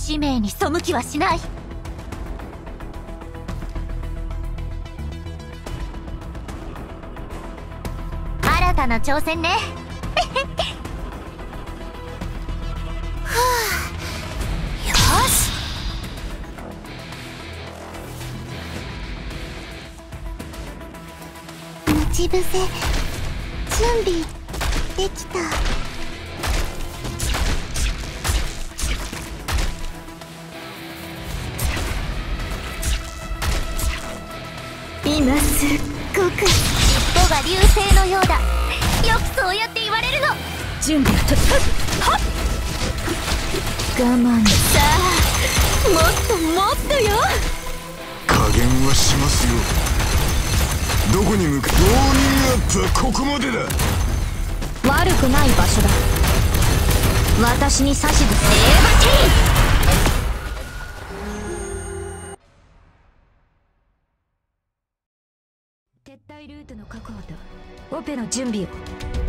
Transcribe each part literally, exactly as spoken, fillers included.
使命に背きはしない。新たな挑戦ね。 はあ、よし。待ち伏せ準備できた。今すっごく尻尾が流星のようだ。よくそうやって言われるの。 準備をとったはっ我慢さあ、もっともっとよ。 加減はしますよ。どこに向かう。ウォーミングアップはここまでだ。 悪くない場所だ。私に指図せれば撤退ルートの確保とオペの準備を。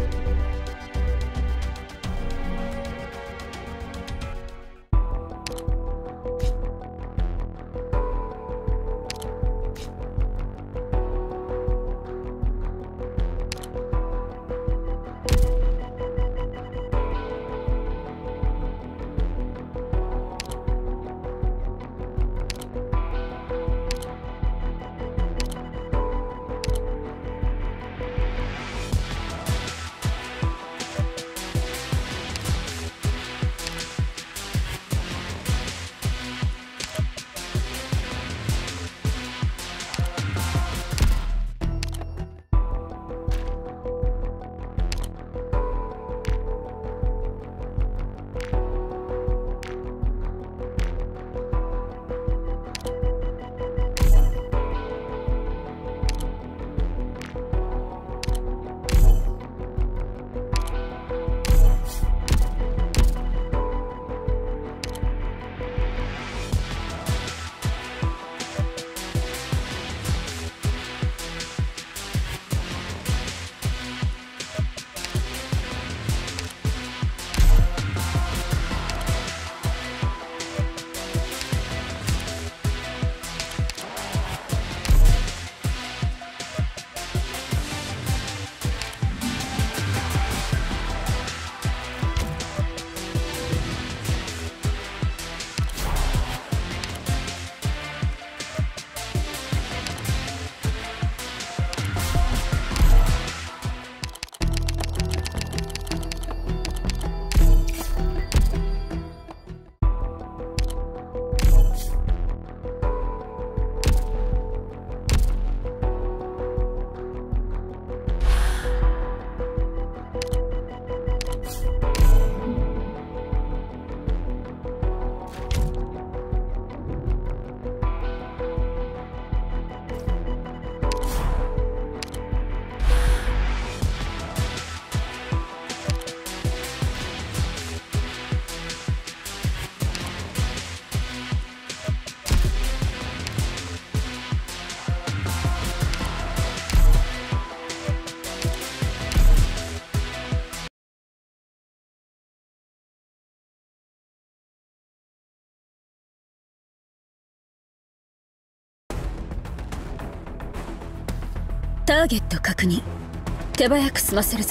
ターゲット確認。手早く済ませるぞ。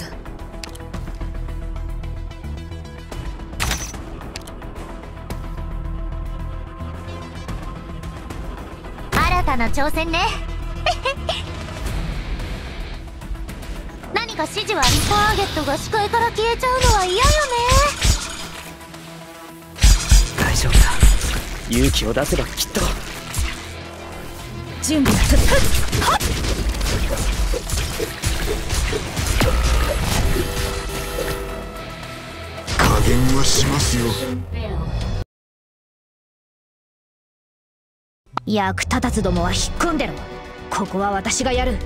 新たな挑戦ね。何か指示はターゲットが視界から消えちゃうのは嫌よね。 大丈夫だ。勇気を出せばきっと。 準備はとったはっ加減はしますよ。 役立たずどもは引っ込んでろ。ここは私がやる。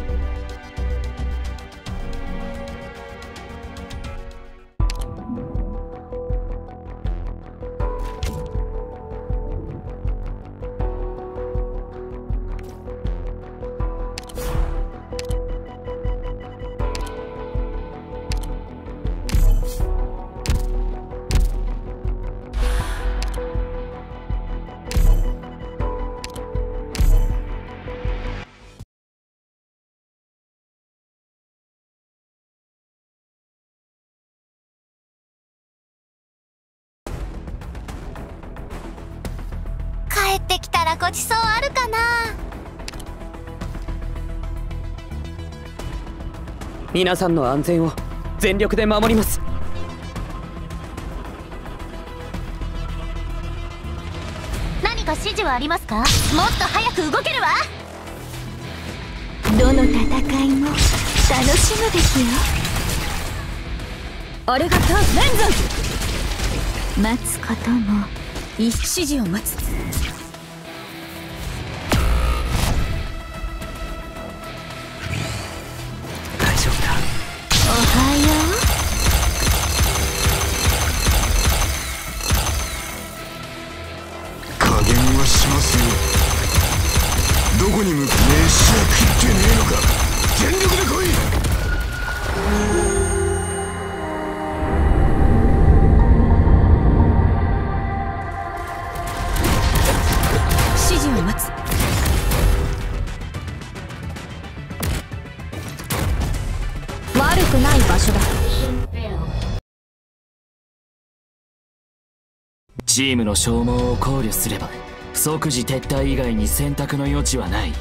帰ってきたらごちそうあるかな。 皆さんの安全を全力で守ります。 何か指示はありますか？もっと早く動けるわ。 どの戦いも楽しむべきよ。あれがターレンズ。待つことも指示を待つ。 大丈夫だ。 おはよう。 加減はしますよ。どこに向かう？飯は食ってねえのか。全力で来い。 指示を待つ。悪くない場所だ。 チームの消耗を考慮すれば即時撤退以外に選択の余地はない。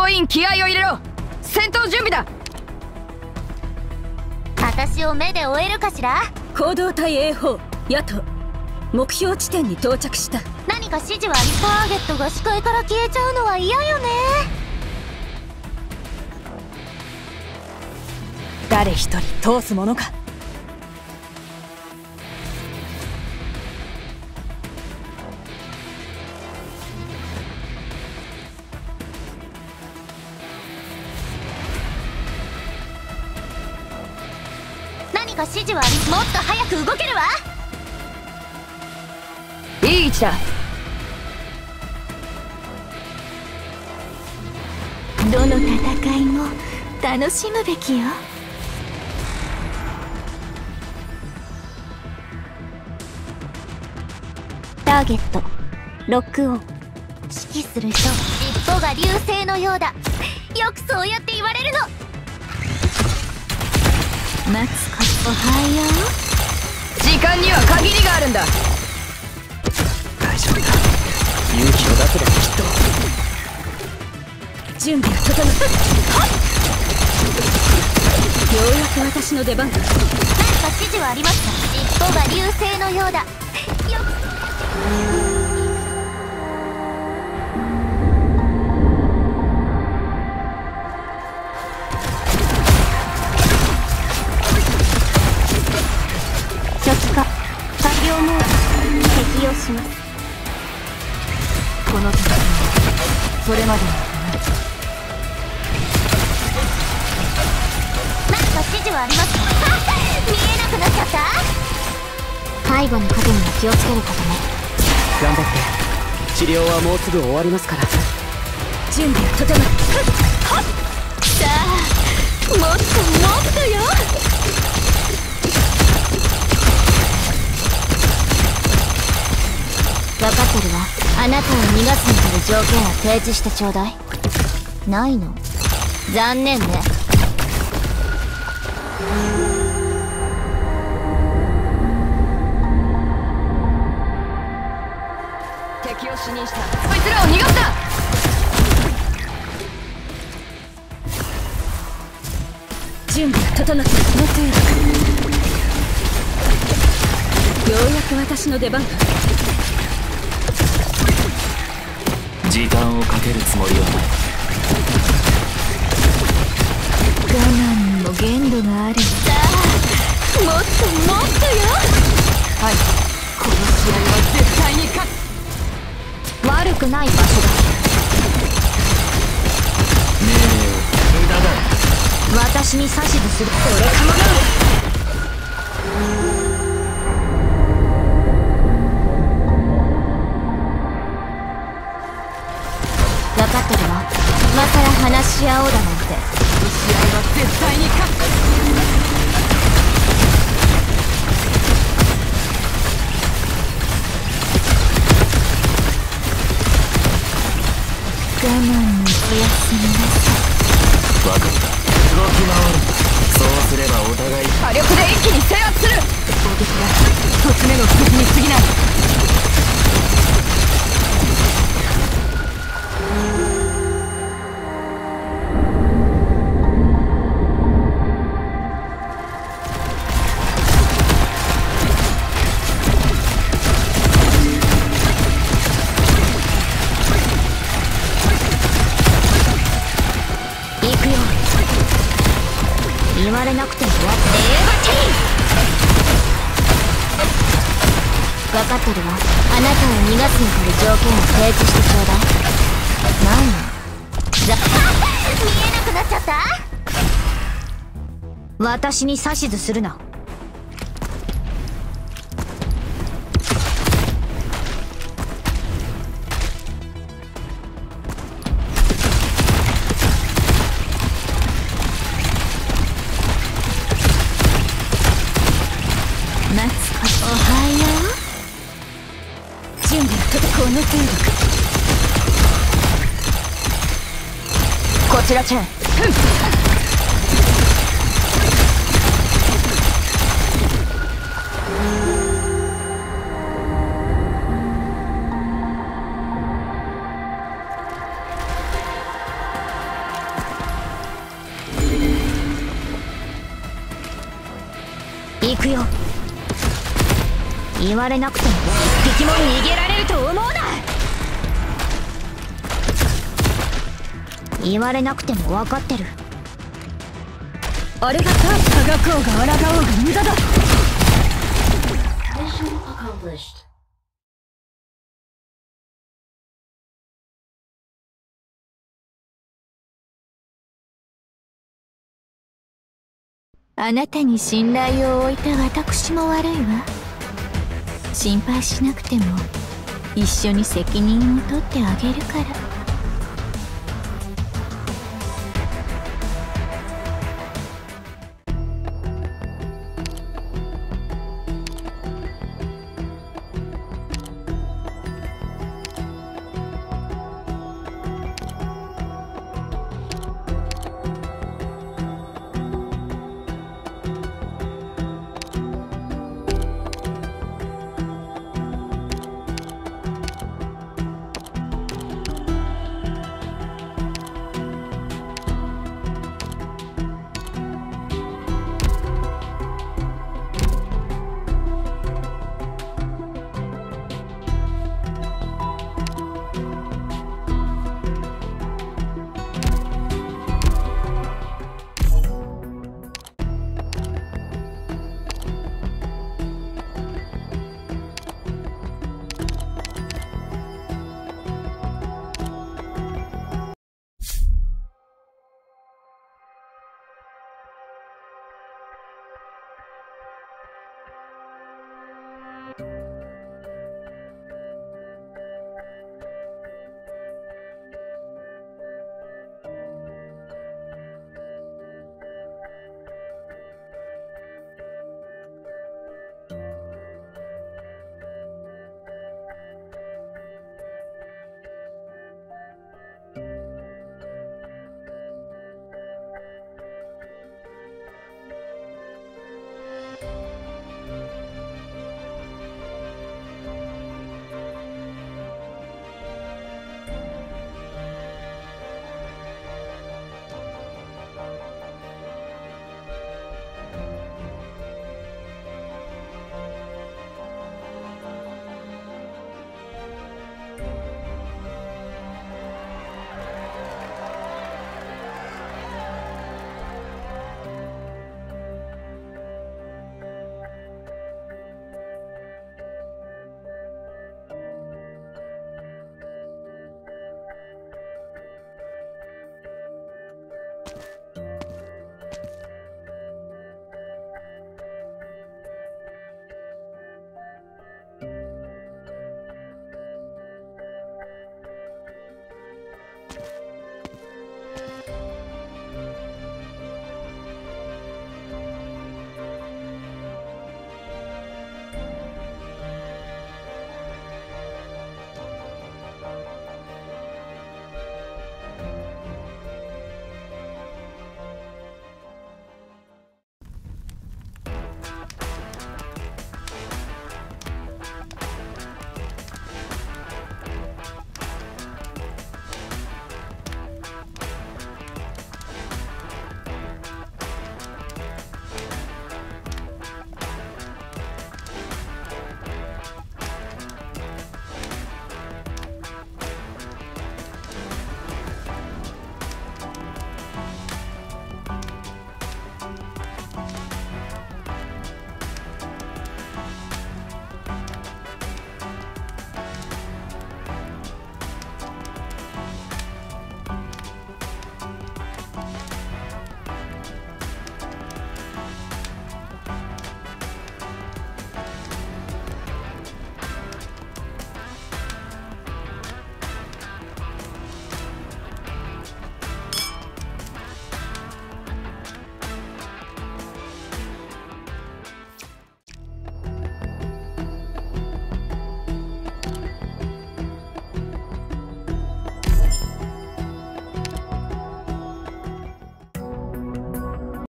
総員気合を入れろ。戦闘準備だ。 私を目で追えるかしら。 行動隊 エーフォー ヤト目標地点に到着した。 何か指示はあり。ターゲットが視界から消えちゃうのは嫌よね。 誰一人通すものか。 何か指示はあり。もっと早く動けるわ。 いい位置だ。 どの戦いも楽しむべきよ。 ターゲットロックオン。指揮する人、尻尾が流星のようだ。よくそうやって言われるの。 待つこと。おはよう。 時間には限りがあるんだ。 大丈夫だ。勇気を出せばきっと。 準備が整った。ようやく私の出番だ。 何か指示はありますか。尻尾が流星のようだ。よ初期化完了モード適用します。 この戦いはそれまでになる。 何か指示はありますか。見えなくなっちゃった。背後の影には気をつけることね。 頑張って。治療はもうすぐ終わりますから。 準備が整った。さあもっともっとよ。 分かってるわ。あなたを逃がすになる条件を提示してちょうだい。ないの？残念ね。 敵を死認した。こいつらを逃がすな。 準備が整った。その程度。ようやく私の出番だ。 時間をかけるつもりはない。 我慢にも限度がある。さあもっともっとよ。 はい、この試合は絶対に勝つ。 悪くない場所だ。 命令を無駄だ。 私に指図する。これかもな。分かってるわ。今さら話し合おうだなんて。 この試合は絶対に勝つ。 我慢のおやすみなさい。 分かった。動き回る。そうすればお互い火力で一気に制圧する。攻撃だ。一つ目の敵に過ぎない。 言われなくても分かってるわ。あなたを逃がすに来る条件を提示してちょうだい。ないの。見えなくなっちゃった。私に指図するな。 待つこと。おはよう。準備はとこの程度か。 こちらチェン。 言われなくても一匹も逃げられると思うな。 言われなくても分かってる。 あれがさ、あがこうがあらがおうが無駄だ。あなたに信頼を置いた私も悪いわ。心配しなくても一緒に責任を取ってあげるから。